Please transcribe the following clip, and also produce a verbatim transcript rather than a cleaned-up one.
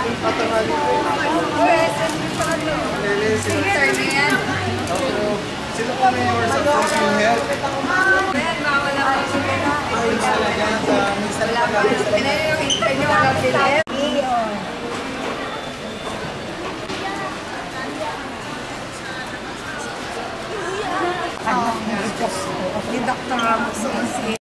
Sino po may or sa Philippine Health? Ayan, mawala ko sila na. Ay, talaga sa minsan Wala pa. Pinali yung interview ko lang sila. Ni Doctor Ramos.